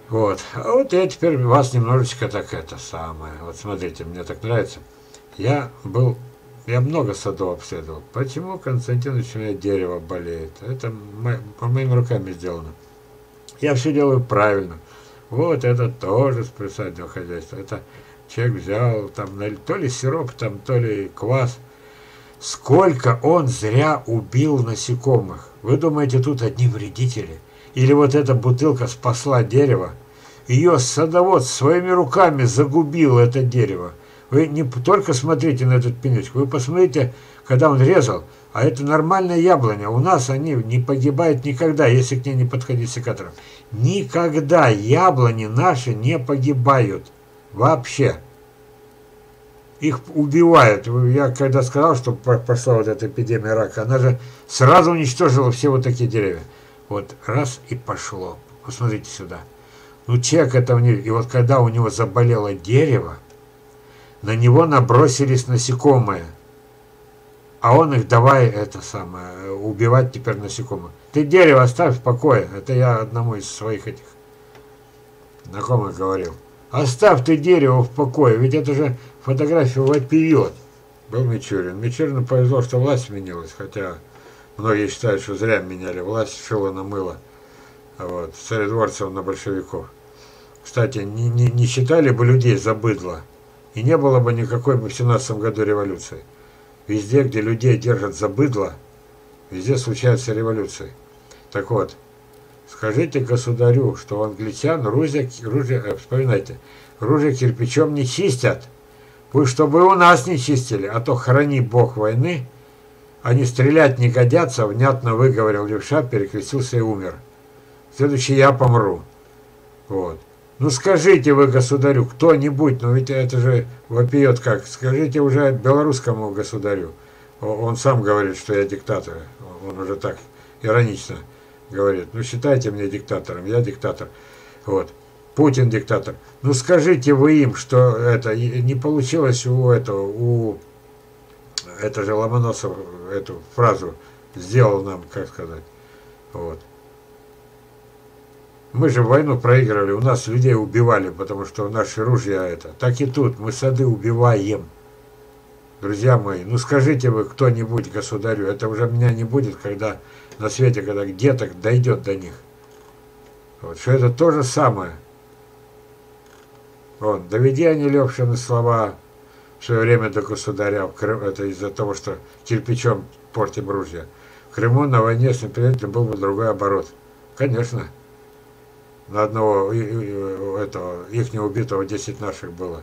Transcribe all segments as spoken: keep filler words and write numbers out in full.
Вот. А вот я теперь вас немножечко так это самое. Вот смотрите, мне так нравится. Я был, я много садов обследовал. Почему, Константинович, у меня дерево болеет? Это мо- моими руками сделано. Я все делаю правильно. Вот это тоже с присадного хозяйства. Это человек взял там то ли сироп, там, то ли квас. Сколько он зря убил насекомых. Вы думаете, тут одни вредители? Или вот эта бутылка спасла дерево? Ее садовод своими руками загубил это дерево. Вы не только смотрите на этот пенечек, вы посмотрите, когда он резал, а это нормальная яблоня. У нас они не погибают никогда, если к ней не подходить секатором. Никогда яблони наши не погибают. Вообще. Их убивают. Я когда сказал, что пошла вот эта эпидемия рака, она же сразу уничтожила все вот такие деревья. Вот раз и пошло. Посмотрите сюда. Ну человек этого не... И вот когда у него заболело дерево, на него набросились насекомые. А он их давай это самое, убивать теперь насекомых. Ты дерево оставь в покое. Это я одному из своих этих знакомых говорил. Оставь ты дерево в покое, ведь это же фотография вопиет. Был Мичурин. Мичурину повезло, что власть сменилась, хотя многие считают, что зря меняли власть, шило на мыло. Вот, царедворцев на большевиков. Кстати, не, не, не считали бы людей за быдло, и не было бы никакой бы в семнадцатом году революции. Везде, где людей держат за быдло, везде случаются революции. Так вот, скажите государю, что у англичан ружья, ружья э, вспоминайте, ружья кирпичом не чистят. Пусть чтобы и у нас не чистили, а то храни бог войны, они стрелять не годятся, внятно выговорил левша, перекрестился и умер. Следующий я помру. Вот. Ну скажите вы государю, кто-нибудь, ну ведь это же вопиет как, скажите уже белорусскому государю. Он сам говорит, что я диктатор. Он уже так иронично говорит. Ну считайте меня диктатором, я диктатор. Вот. Путин диктатор. Ну скажите вы им, что это не получилось у этого, у это же Ломоносов эту фразу сделал нам, как сказать. Вот. Мы же войну проигрывали, у нас людей убивали, потому что наши ружья это. Так и тут, мы сады убиваем. Друзья мои, ну скажите вы кто-нибудь государю, это уже меня не будет, когда на свете, когда где-то дойдет до них. Вот, что это то же самое. Вот, доведи они Левшины слова в свое время до государя, это из-за того, что кирпичом портим ружья. В Крыму на войне с неприятелем был бы другой оборот. Конечно. На одного этого их не убитого десять наших было.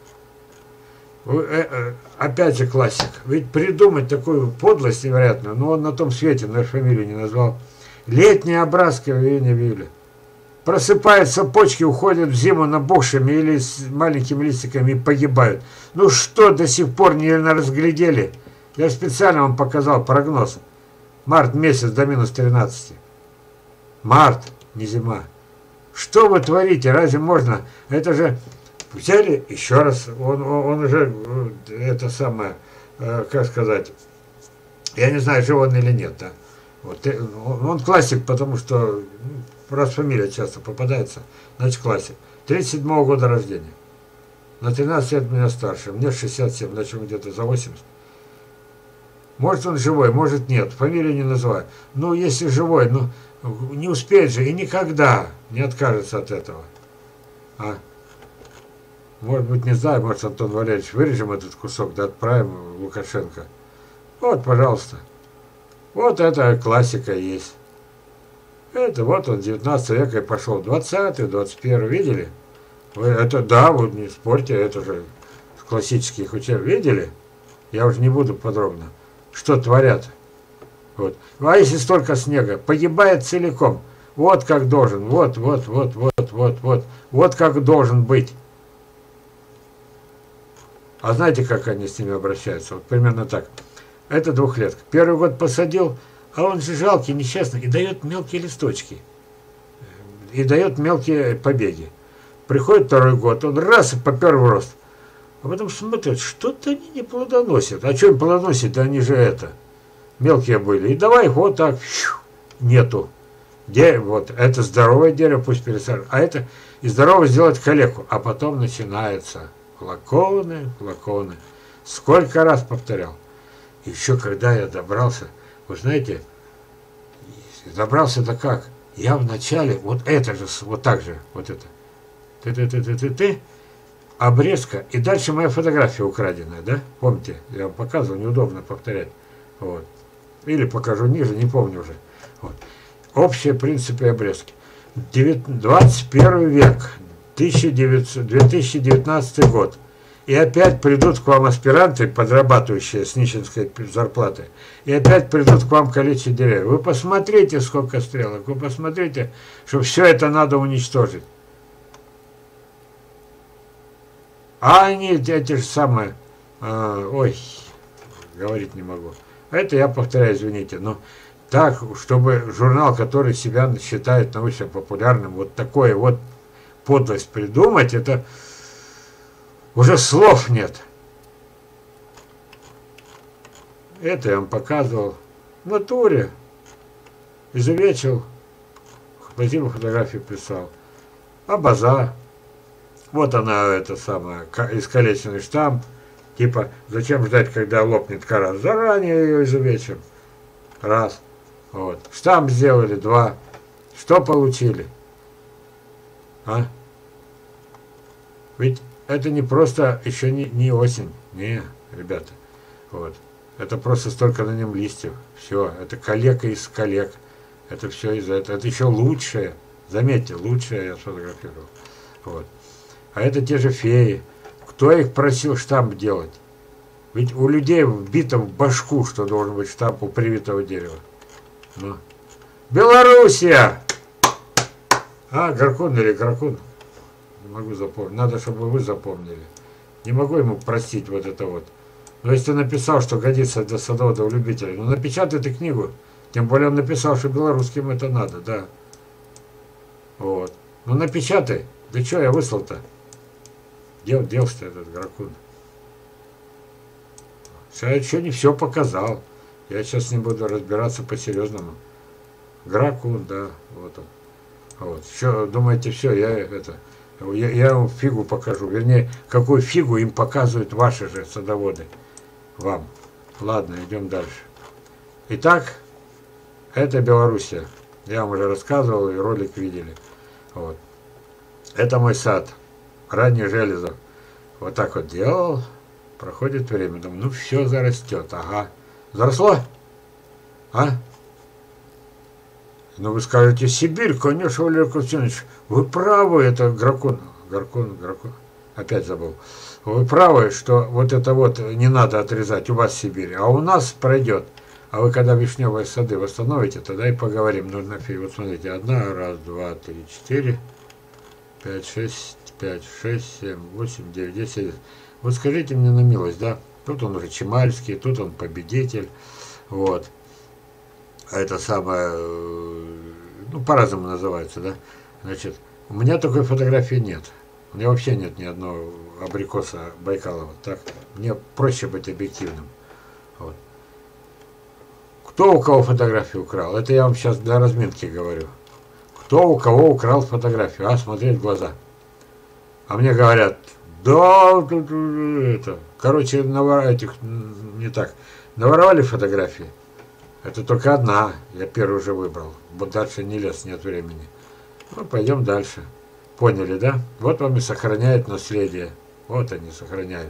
Опять же классик. Ведь придумать такую подлость невероятную, но он на том свете, нашу фамилию не назвал. Летние образки в июне-июле. Просыпаются почки, уходят в зиму набухшими или с маленькими листиками и погибают. Ну что до сих пор не разглядели? Я специально вам показал прогноз. Март месяц до минус тринадцати. Март, не зима. Что вы творите? Разве можно? Это же взяли еще раз. Он, он, он уже это самое, э, как сказать, я не знаю, жив он или нет. Да? Вот, он, он классик, потому что раз фамилия часто попадается, значит классик. тридцать седьмого года рождения. На тринадцать лет меня старше. Мне шестьдесят семь, значит где-то за восемьдесят. Может он живой, может нет. Фамилию не называю. Ну, если живой, ну не успеет же и никогда не откажется от этого. А? Может быть, не знаю, может, Антон Валерьевич, вырежем этот кусок, да отправим Лукашенко. Вот, пожалуйста. Вот это классика есть. Это вот он, девятнадцатого века и пошел. двадцатый, двадцать первый, видели? Вы это, да, вот не спорьте, это же с классических учеб. Видели? Я уже не буду подробно. Что творят. Вот. А если столько снега, погибает целиком. Вот как должен, вот, вот, вот, вот, вот, вот. Вот как должен быть. А знаете, как они с ними обращаются? Вот примерно так. Это двухлетка. Первый год посадил, а он же жалкий, несчастный, и дает мелкие листочки. И дает мелкие побеги. Приходит второй год, он раз и попер в рост. А потом смотрят, что-то они не плодоносят. А что им плодоносить? Да они же это... Мелкие были. И давай их вот так. Нету. Дерево, вот, это здоровое дерево, пусть пересаживают. А это из здорового сделать калеку. А потом начинается флаконы, флаконы. Сколько раз повторял. Еще когда я добрался, вы знаете, добрался-то как? Я вначале, вот это же, вот так же, вот это. Ты-ты-ты-ты-ты-ты. Обрезка. И дальше моя фотография украденная, да? Помните? Я вам показывал, неудобно повторять. Вот. Или покажу ниже, не помню уже. Вот. Общие принципы обрезки. двадцать первый век, две тысячи девятнадцатый год. И опять придут к вам аспиранты, подрабатывающие с нищенской зарплатой. И опять придут к вам калечить деревья. Вы посмотрите, сколько стрелок. Вы посмотрите, что все это надо уничтожить. А они, эти же самые... Э, ой, говорить не могу. Это я повторяю, извините. Но так, чтобы журнал, который себя считает научно-популярным, вот такое вот подлость придумать, это... Уже слов нет. Это я вам показывал. В натуре. Изувечил. Спасибо, фотографию прислал. А база. Вот она, это самое, искалеченный штамп. Типа, зачем ждать, когда лопнет кора? Заранее ее изувечим. Раз. Вот. Штамп сделали. Два. Что получили? А? Ведь это не просто еще не, не осень. Не, ребята. Вот. Это просто столько на нем листьев. Все. Это калека из коллег. Это все из-за этого. Это еще лучшее. Заметьте, лучшее я сфотографировал. Вот. А это те же феи. Кто их просил штамп делать? Ведь у людей вбито в башку, что должен быть штамп у привитого дерева. Ну. Белоруссия! А, Гаркун или Гаркун? Не могу запомнить. Надо, чтобы вы запомнили. Не могу ему простить вот это вот. Но если написал, что годится для садоводов-любителей, ну напечатай ты книгу. Тем более он написал, что белорусским это надо, да. Вот. Ну напечатай. Да что я выслал-то? Где он делся этот Гаркун? Я еще не все показал. Я сейчас не буду разбираться по-серьезному. Гаркун, да, вот он. Вот. Что, думаете, все, я это... Я, я вам фигу покажу. Вернее, какую фигу им показывают ваши же садоводы. Вам. Ладно, идем дальше. Итак, это Белоруссия. Я вам уже рассказывал, и ролик видели. Вот. Это мой сад. Ранний Железов. Вот так вот делал. Проходит время. Думаю, ну все зарастет. Ага. Заросло? А? Ну вы скажете, Сибирь, конечно, Валерий Константинович, вы правы, это Гаркун, Гаркун, Гаркун, опять забыл. Вы правы, что вот это вот не надо отрезать, у вас Сибирь, а у нас пройдет. А вы когда вишневые сады восстановите, тогда и поговорим. Нужно фиг. Вот смотрите, одна, раз, два, три, четыре, пять, шесть, пять, шесть, семь, восемь, девять, десять. Вот скажите мне на милость, да? Тут он уже Чемальский, тут он победитель, вот. А это самое, ну, по-разному называется, да? Значит, у меня такой фотографии нет. У меня вообще нет ни одного абрикоса Байкалова. Так, мне проще быть объективным. Вот. Кто у кого фотографию украл? Это я вам сейчас для разминки говорю. Кто у кого украл фотографию? А, смотреть в глаза. А мне говорят, да, это... Короче, навор... этих, не так. Наворовали фотографии. Это только одна. Я первую уже выбрал. Вот дальше не лез, нет времени. Ну, пойдем дальше. Поняли, да? Вот вам и сохраняет наследие. Вот они сохраняют.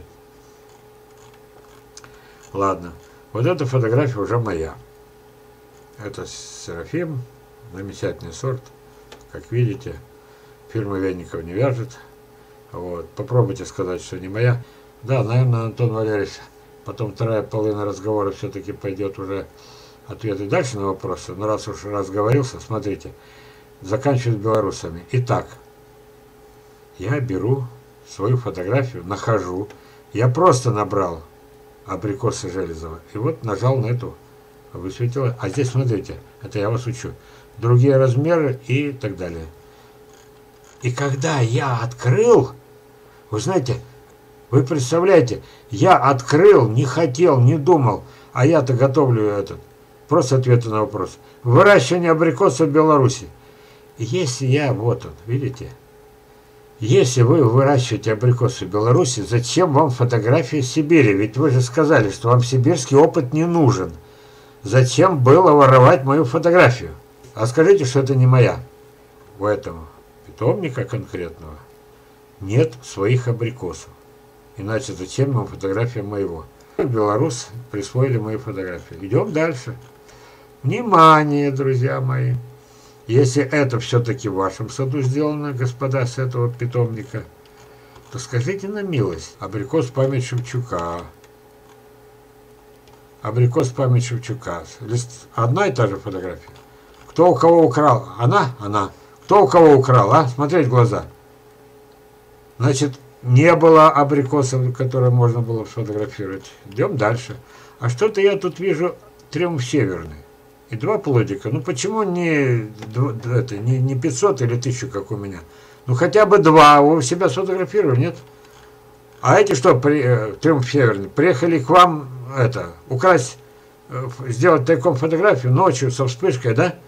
Ладно. Вот эта фотография уже моя. Это Серафим. Замечательный сорт. Как видите, фирма Венников не вяжет. Вот. Попробуйте сказать, что не моя. Да, наверное, Антон Валерьевич. Потом вторая половина разговора все-таки пойдет уже ответы дальше на вопросы. Но раз уж разговорился, смотрите. Заканчиваю с белорусами. Итак, я беру свою фотографию, нахожу. Я просто набрал абрикосы Железова. И вот нажал на эту. Высветило. А здесь, смотрите, это я вас учу. Другие размеры и так далее. И когда я открыл, вы знаете, вы представляете, я открыл, не хотел, не думал, а я-то готовлю этот Просто ответы на вопрос. Выращивание абрикосов в Беларуси. Если я, вот он, видите? Если вы выращиваете абрикосы в Беларуси, зачем вам фотографии Сибири? Ведь вы же сказали, что вам сибирский опыт не нужен. Зачем было воровать мою фотографию? А скажите, что это не моя. У этого питомника конкретного нет своих абрикосов. Иначе зачем вам фотография моего? Белорус присвоили мои фотографии. Идем дальше. Внимание, друзья мои. Если это все-таки в вашем саду сделано, господа, с этого питомника, то скажите на милость. Абрикос память Шевчука. Абрикос память Шевчука. Лист... Одна и та же фотография. Кто у кого украл? Она? Она. Кто у кого украл, а? Смотреть в глаза. Значит, не было абрикосов, которые можно было сфотографировать. Идем дальше. А что-то я тут вижу триумф северный. И два плодика. Ну почему не, это, не, не пятьсот или тысячу, как у меня? Ну хотя бы два. Вы себя сфотографировали, нет? А эти что, при, э, триумф северный, приехали к вам это, украсть, э, сделать тайком фотографию ночью со вспышкой, да?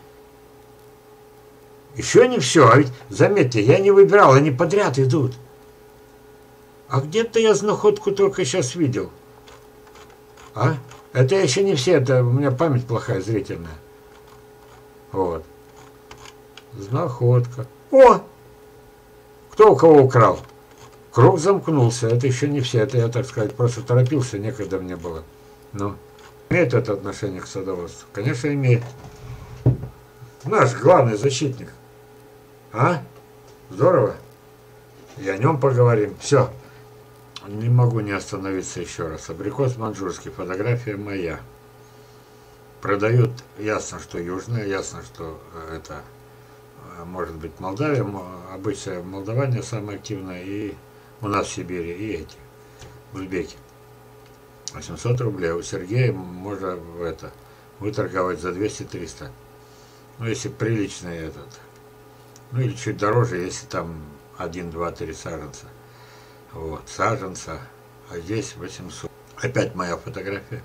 Еще не все. А ведь, заметьте, я не выбирал, они подряд идут. А где-то я находку только сейчас видел. А? Это еще не все, это у меня память плохая, зрительная. Вот. Знаходка. О! Кто у кого украл? Круг замкнулся. Это еще не все. Это я, так сказать, просто торопился, некогда мне было. Ну, имеет это отношение к садоводству? Конечно, имеет. Наш главный защитник. А? Здорово. И о нем поговорим. Все. Не могу не остановиться еще раз. Абрикос маньчжурский. Фотография моя. Продают, ясно, что южная, ясно, что это может быть Молдавия. Обычно Молдавания самая активная, и у нас в Сибири, и эти, узбеки. восемьсот рублей. У Сергея можно это выторговать за двести-триста. Ну, если приличный этот. Ну, или чуть дороже, если там один, два, три саженца. Вот, саженца, а здесь восемьсот. Опять моя фотография.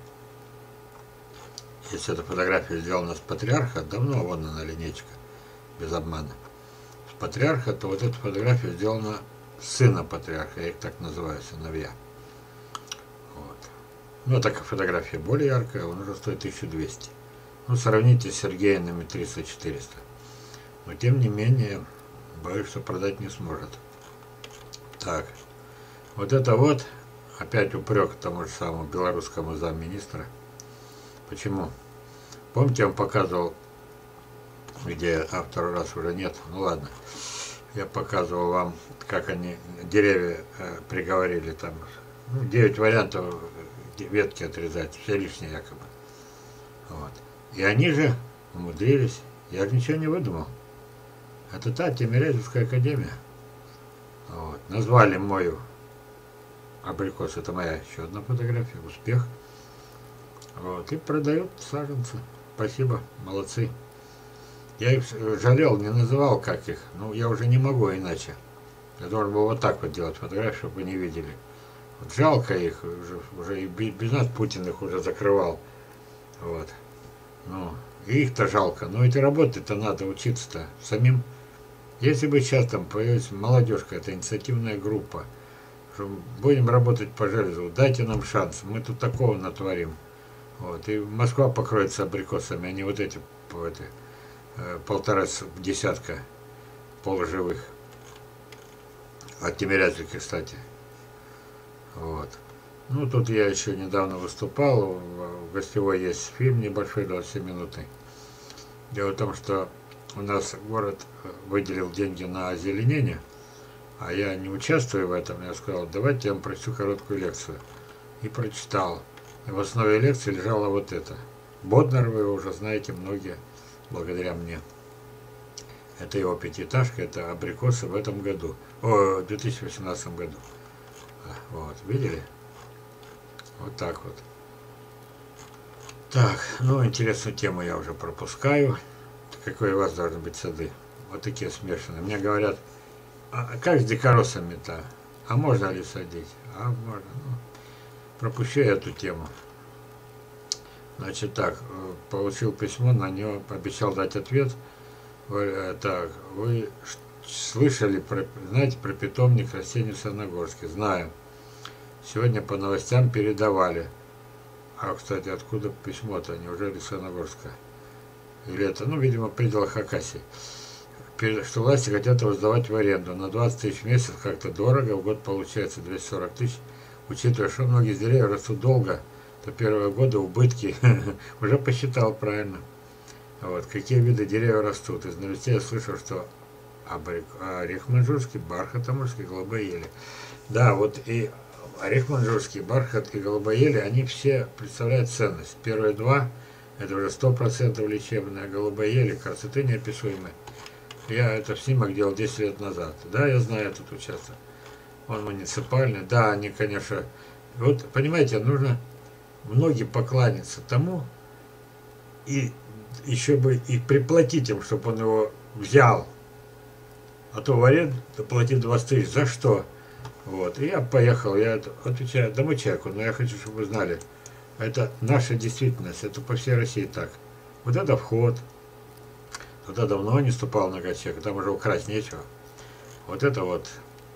Если эта фотография сделана с патриарха, давно вон она линейка, без обмана. С патриарха, то вот эта фотография сделана с сына патриарха, я их так называю, сыновья. Вот. Ну, такая фотография более яркая, он уже стоит тысячу двести. Ну, сравните с Сергеиными триста-четыреста. Но, тем не менее, боюсь, что продать не сможет. Так. Вот это вот, опять упрек тому же самому белорусскому замминистра. Почему? Помните, я вам показывал, где а, второй раз уже нет, ну ладно. Я показывал вам, как они деревья э, приговорили там. Ну, девять вариантов ветки отрезать, все лишние якобы. Вот. И они же умудрились, я же ничего не выдумал. Это та Тимирязевская академия. Вот. Назвали мою абрикос, это моя еще одна фотография, успех. Вот, и продают саженцы. Спасибо, молодцы. Я их жалел, не называл как их, ну я уже не могу иначе. Я должен был вот так вот делать фотографию, чтобы вы не видели. Вот жалко их, уже, уже и без нас Путин их уже закрывал. Вот. Ну, и их-то жалко, но эти работы-то надо учиться-то самим. Если бы сейчас там появилась молодежка, это инициативная группа, что будем работать по железу, дайте нам шанс, мы тут такого натворим. Вот, и Москва покроется абрикосами, а не вот эти, эти полтора десятка полуживых. От Тимирязевки, кстати. Вот. Ну, тут я еще недавно выступал, в гостевой есть фильм небольшой, двадцатиминутный. Дело в том, что у нас город выделил деньги на озеленение, а я не участвую в этом. Я сказал, давайте я вам прочту короткую лекцию. И прочитал. И в основе лекции лежало вот это. Боднар вы уже знаете многие, благодаря мне. Это его пятиэтажка, это абрикосы в этом году. О, в две тысячи восемнадцатом году. Вот, видели? Вот так вот. Так, ну, интересную тему я уже пропускаю. Какой у вас должны быть сады? Вот такие смешанные. Мне говорят, а как с дикоросами-то? А можно ли садить? А можно. Ну, пропущу я эту тему. Значит так, э, получил письмо, на него обещал дать ответ. Э, Так, вы ш- слышали, про, знаете, про питомник растений в Сарногорске? Знаю. Сегодня по новостям передавали. А, кстати, откуда письмо-то? Неужели Сарногорска? Или это, ну, видимо, в пределах Хакасии. Перед- Что власти хотят его сдавать в аренду. На двадцать тысяч в месяц как-то дорого, в год получается двести сорок тысяч. Учитывая, что многие деревья растут долго, то первые годы убытки уже посчитал правильно. Вот. Какие виды деревьев растут? Из новостей я слышал, что орех маньчжурский, бархат амурский, голубые ели. Да, вот и орех маньчжурский, бархат и голубые ели, они все представляют ценность. Первые два, это уже сто процентов лечебные, а голубые ели красоты неописуемой. Я это снимок делал десять лет назад. Да, я знаю этот участок. Он муниципальный. Да, они, конечно... Вот, понимаете, нужно многим покланяться тому, и еще бы и приплатить им, чтобы он его взял. А то в аренду платить двадцать тысяч. За что? Вот. И я поехал, я отвечаю одному человеку, но я хочу, чтобы вы знали, это наша действительность, это по всей России так. Вот это вход. Туда давно не ступал нога человека, там уже украсть нечего. Вот это вот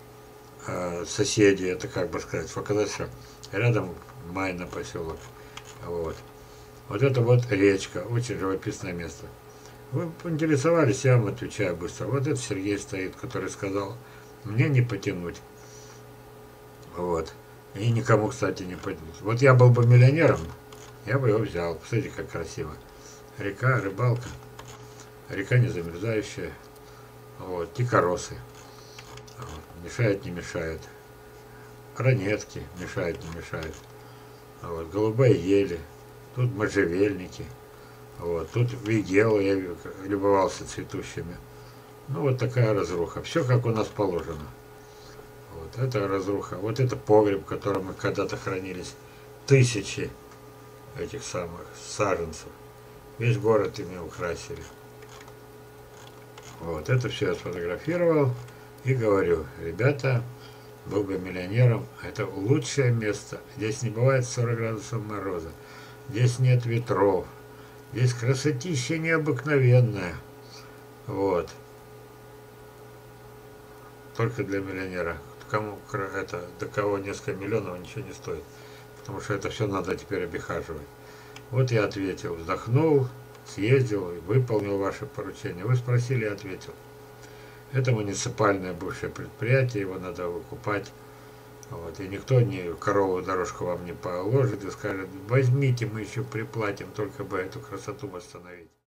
э, соседи, это как бы сказать, показать, что рядом Майна поселок. Вот. Вот это вот речка, очень живописное место. Вы поинтересовались, я вам отвечаю быстро. Вот это Сергей стоит, который сказал, мне не потянуть. Вот. И никому, кстати, не потянуть. Вот я был бы миллионером, я бы его взял. Посмотрите, как красиво. Река, рыбалка. Река не замерзающая. Вот. Дикоросы. Вот. Мешает, не мешает. Ранетки. Мешает, не мешает. Вот. Голубые ели. Тут можжевельники. Вот. Тут вигелы, я любовался цветущими. Ну, вот такая разруха. Все, как у нас положено. Вот. Это разруха. Вот это погреб, в котором мы когда-то хранились. Тысячи этих самых саженцев. Весь город ими украсили. Вот. Это все я сфотографировал. И говорю, ребята, был бы миллионером. Это лучшее место. Здесь не бывает сорок градусов мороза. Здесь нет ветров. Здесь красотища необыкновенная. Вот. Только для миллионера. Кому это, до кого несколько миллионов ничего не стоит. Потому что это все надо теперь обихаживать. Вот я ответил, вздохнул, съездил, выполнил ваше поручение. Вы спросили, я ответил. Это муниципальное бывшее предприятие, его надо выкупать. Вот, и никто не корову дорожку вам не положит и скажет, возьмите, мы еще приплатим, только бы эту красоту восстановить.